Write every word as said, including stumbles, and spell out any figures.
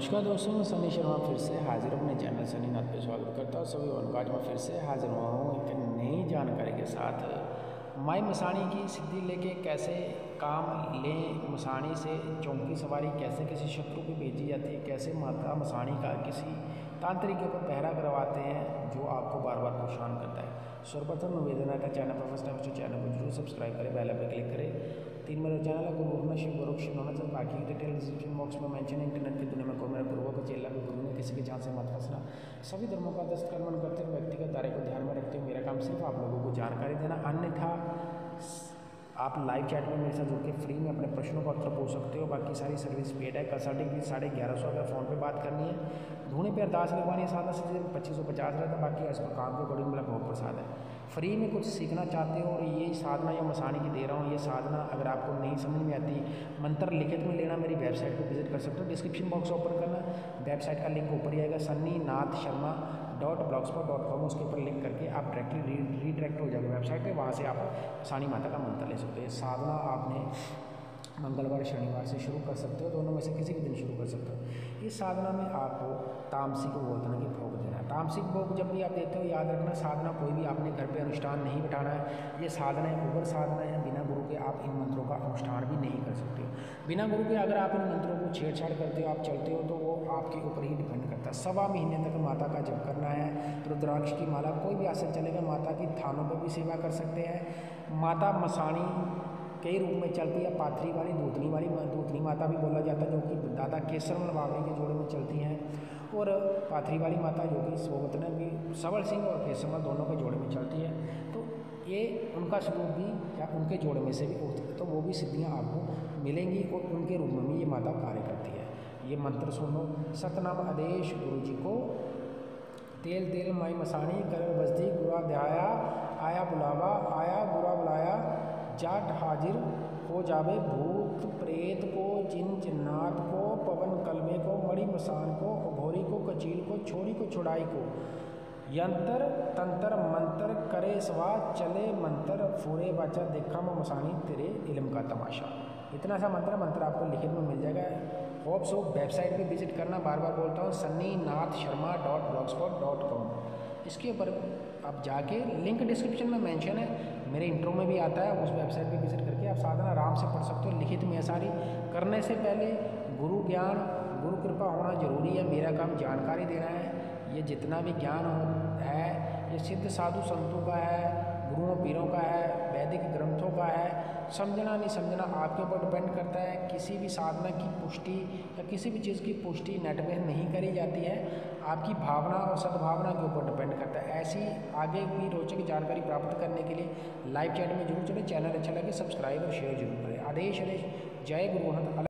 नमस्कार दोस्तों, मैं सनी शर्मा फिर से हाजिर अपने चैनल सनी नाथ पे स्वागत करता हूँ सभी और आज मैं फिर से हाजिर हुआ हूँ एक नई जानकारी के साथ। माई मसाणी की सिद्धि लेके कैसे काम लें, मसाणी से चौकी सवारी कैसे किसी शत्रु को भेजी जाती है, कैसे माता मसाणी का किसी तांत्रिक के ऊपर पहरा करवाते हैं जो आपको बार बार परेशान करता है। सर्वप्रथम निवेदन है चैनल पर फर्स्ट टाइम तो चैनल को जरूर सब्सक्राइब करें, बेल पर क्लिक करें। तीन मेरा चैनल है गुरु शिव गुरु शिव होना चाहिए, बाकी की डिटेल डिस्क्रिप्शन बॉक्स में मेंशन है। इंटरनेट की दुनिया में को मेरा गुरुओं को चेला भी गुरु में किसी के जान से मत फंसना। सभी धर्मों का दस्त कर्मन करते हुए व्यक्तिगत दायरे को ध्यान में रखते हुए मेरा काम सिर्फ आप लोगों को जानकारी देना, अन्यथा आप लाइव चैट में मेरे साथ जुड़ के फ्री में अपने प्रश्नों का उत्तर पूछ सकते हो। बाकी सारी सर्विस पेड है। कंसल्टिंग फीस साढ़े ग्यारह सौ अगर फ़ोन पे बात करनी है, ढूंढे पे अरदास लगवानी है सादा से पच्चीस सौ पचास रहता है। बाकी इस पर काम के अकॉर्डिंग मेरा बहुत प्रसाद है। फ्री में कुछ सीखना चाहते हो और ये साधना या मसाणी की दे रहा हूँ, ये साधना अगर आपको नहीं समझ में आती, मंत्र लिखित में लेना, मेरी वेबसाइट पर विजिट कर सकते हो। डिस्क्रिप्शन बॉक्स ओपन करना, वेबसाइट का लिंक ऊपर ही आएगा Sunny Nath Sharma dot blogspot dot com, उसके ऊपर लिंक करके आप डायरेक्टली रीडायरेक्ट हो जाएगा वेबसाइट पे, वहाँ से आप मसाणी माता का मंत्र ले सकते हो। साधना आपने मंगलवार शनिवार से शुरू कर सकते हो, दोनों में से किसी भी दिन शुरू कर सकते हो। इस साधना में आपको तामसिक गोतना की भोग देना है। तामसिक भोग जब भी आप देते हो याद रखना, साधना कोई भी आपने घर पे अनुष्ठान नहीं बिठाना है। ये साधना है, उग्र साधना है, बिना गुरु के आप इन मंत्रों का अनुष्ठान भी नहीं कर सकते हो। बिना गुरु के अगर आप इन मंत्रों को छेड़छाड़ करते हो, आप चलते हो, तो वो आपके ऊपर ही डिपेंड करता है। सवा महीने तक माता का जप करना है। रुद्राक्ष की माला कोई भी आसन चलेगा, माता की थानों पर भी सेवा कर सकते हैं। माता मसाणी कई रूप में चलती है, पाथरी वाली, दूतनी वाली, दूतनी माता भी बोला जाता है, जो कि दादा केसरमल बावरी के जोड़े में चलती हैं, और पाथरी वाली माता जो कि सोवतन भी सबल सिंह और केसरमल दोनों के जोड़े में चलती है। तो ये उनका स्वरूप भी या उनके जोड़े में से भी उठती है, तो वो भी सिद्धियाँ आपको मिलेंगी और उनके रूप में भी ये माता कार्य करती है। ये मंत्र सुनो। सतनाम आदेश गुरु जी को, तेल तेल माई मसाणी कर बजदी गुरा दहाया, आया बुलावा आया गुरा बुलाया, जाट हाजिर हो जावे भूत प्रेत को, जिन जिन्नात को, पवन कलमे को, मणि मसान को, भोरी को, कचील को, छोड़ी को, छुड़ाई को, यंत्र तंत्र मंत्र करे सवा चले मंत्र फूरे बाचा देखा मैं मसानी तेरे इल्म का तमाशा। इतना सा मंत्र मंत्र आपको लिखित में मिल जाएगा। होप सो वेबसाइट पे विजिट करना, बार बार बोलता हूँ Sunny Nath Sharma dot blogspot dot com, इसके ऊपर आप जाके लिंक डिस्क्रिप्शन में मेंशन है, मेरे इंट्रो में भी आता है, उस वेबसाइट पे विजिट करके आप साधना आराम से पढ़ सकते हो। लिखित में सारी करने से पहले गुरु ज्ञान गुरु कृपा होना जरूरी है। मेरा काम जानकारी देना है। ये जितना भी ज्ञान है ये सिद्ध साधु संतों का है, गुरुओं पीरों का है, वैदिक ग्रंथों का है। समझना नहीं समझना आपके ऊपर डिपेंड करता है। किसी भी साधना की पुष्टि या किसी भी चीज़ की पुष्टि नेट में नहीं करी जाती है, आपकी भावना और सद्भावना के ऊपर डिपेंड करता है। ऐसी आगे भी रोचक जानकारी प्राप्त करने के लिए लाइव चैट में जरूर चले। चैनल अच्छा लगे सब्सक्राइब और शेयर जरूर करें। आदेश आदेश जय गुरुनाथ।